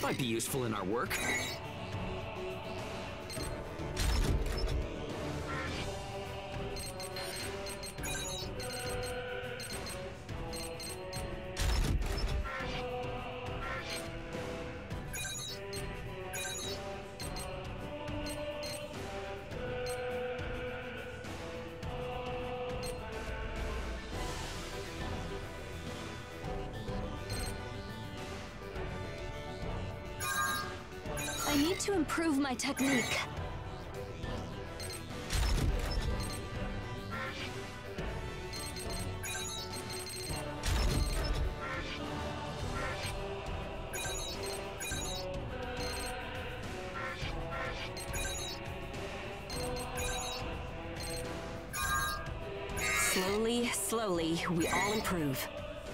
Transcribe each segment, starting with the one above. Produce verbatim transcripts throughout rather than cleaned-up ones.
Might be useful in our work. I need to improve my technique. Slowly, slowly, we all improve.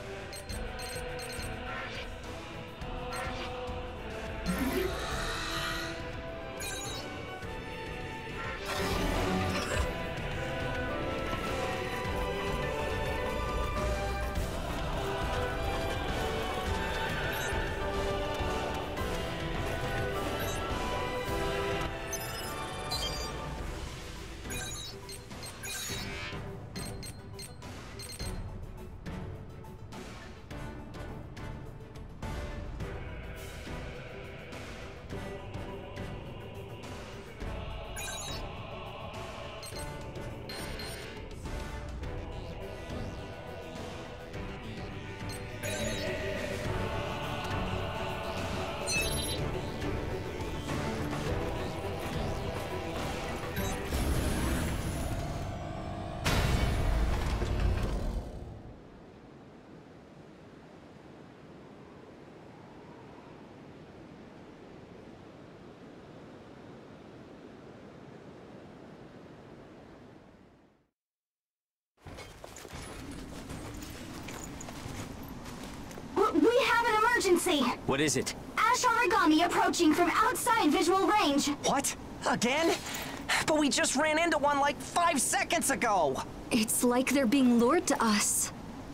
We have an emergency! What is it? Ash Origami approaching from outside visual range. What? Again? But we just ran into one like five seconds ago! It's like they're being lured to us.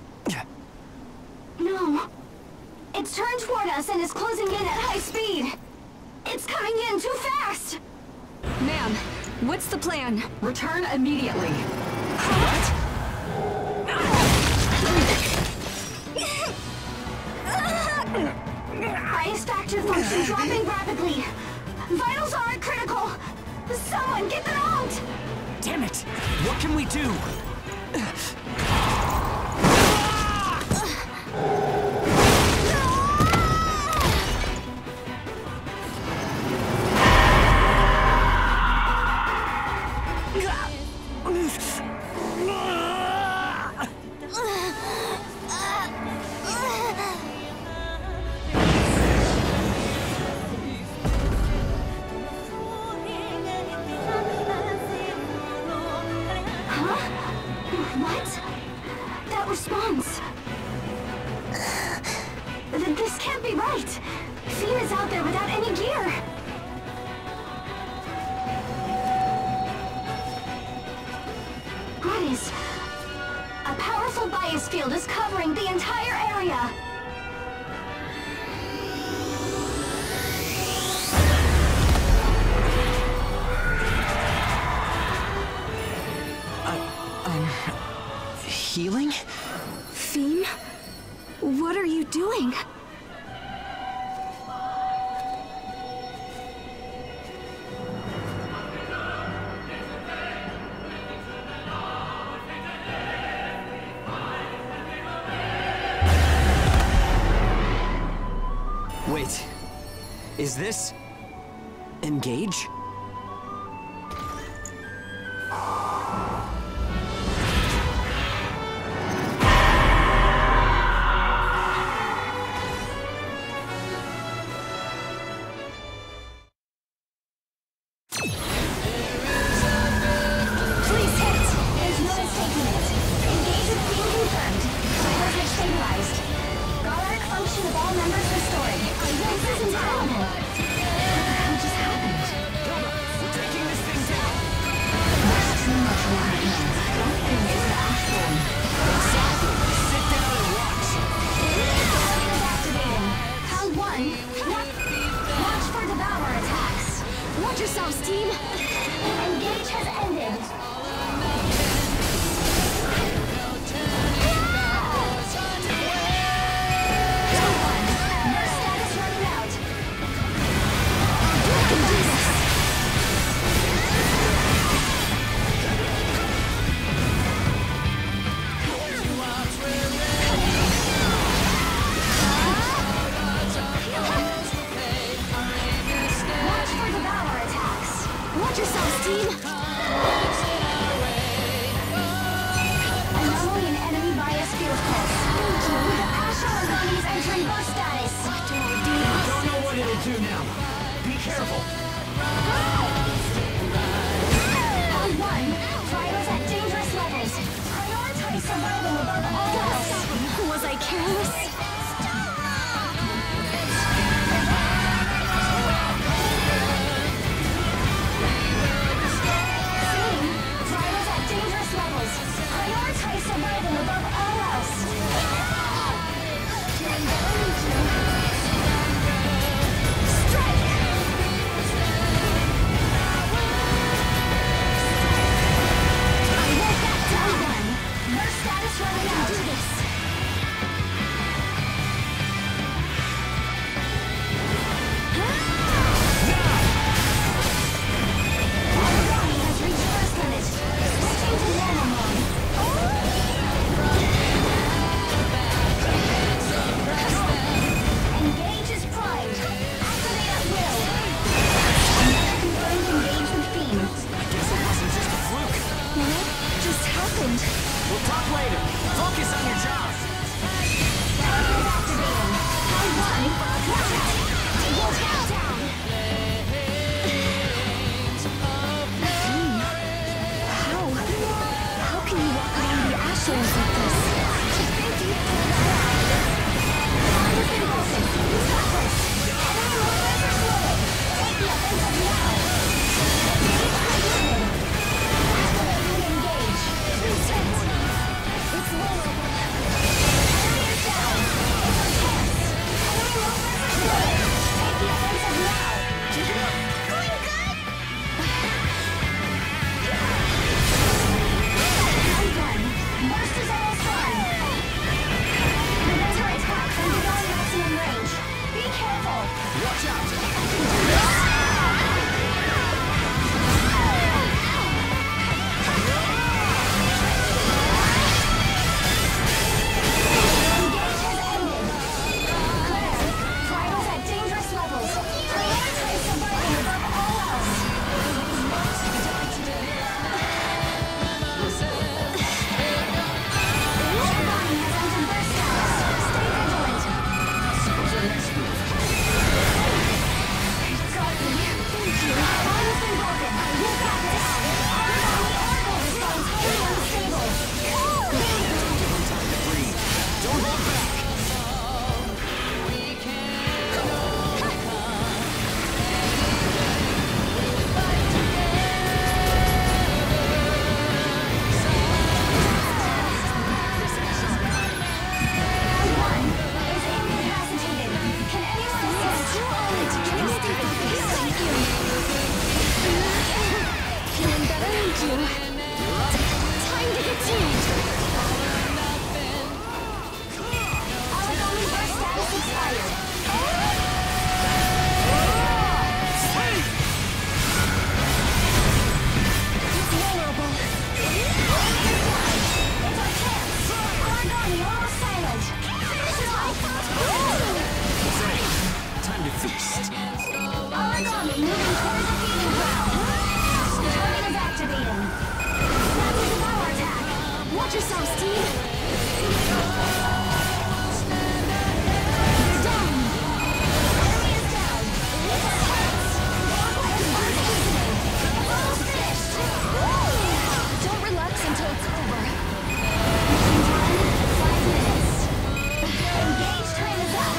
No. It's turned toward us and is closing in at high speed. It's coming in too fast! Ma'am, what's the plan? Return immediately. Highest factor function dropping rapidly. Vitals are at critical. Someone get them out! Damn it! What can we do? What? That response. Th- This can't be right. Fiend is out there without any gear. What is... A powerful bias field is covering the entire area. Healing? Theme? What are you doing? Wait. Is this... Engage? Function of all members restored. This is incredible. What just happened? Don't Watch yourselves, team! Engage has ended. Burst status running out. I can do this! Watch for Devourer attacks. Watch yourselves, team! Anomaly and enemy bias field pulse. The Asher Argani is entering burst status. What do I do? Don't know what it'll do now. Be careful. Round one. Trials at dangerous levels. Prioritize survival above all else. Was I careless? Team, trials at dangerous levels. Prioritize survival above all else. Strike! I won't back down one. Burst status running out. Do this! Aragami has reached burst limit. Switching to normal mode. Engage is primed. Activate at will. Another confirmed engage with Fiend. I guess it wasn't just a fluke. What just happened? We'll talk later. Focus on your job. Target activating. Round one. Watch out. Taking countdown. How? How can you walk around the ashlands like this? Thank you for that. Fire impulses. Stop this. Enemy movements are slowing. Take the offensive now. Engage completed. Activating engage. Reset. It's vulnerable. Enemy is down. It's a chance. Enemy movements are slowing. Take the offensive now. Keep it up. Going good? Round one. Burst is almost done. Prevent her attack from beyond maximum range. Be careful. Watch out. Engage has ended. Claire, trials at dangerous levels. Prioritize survival above all else. Aragami has entered burst status. Stay vigilant. Garden, thank you. Bond has been broken. You got this. Aragami orbital response wholly unstable. Time to breathe. Don't hold back. Round one is incapacitated. Can anyone assist? Can you stay focused? Thank you! Feeling better? Thank you! Time to get changed! Aragami burst status expired. It's vulnerable. It's our chance. Aragami almost silent. This is my Time to feast. Aragami moving towards the feeding ground. Target is activating. Rapid devour attack. Watch yourselves, team! You're down. Enemy is down. It's a chance. It's unseasoning. It's almost finished. Don't relax until it's over. Mission time, five minutes. Engage time is up.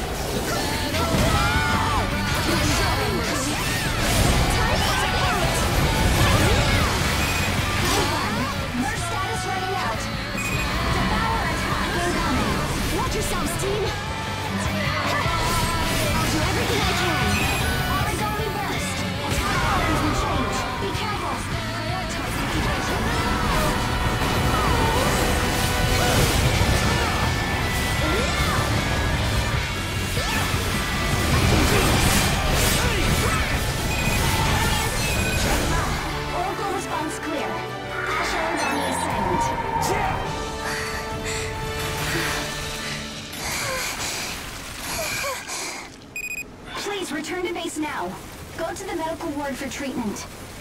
Time to count! Round one. Burst status running out. Go to the medical ward for treatment.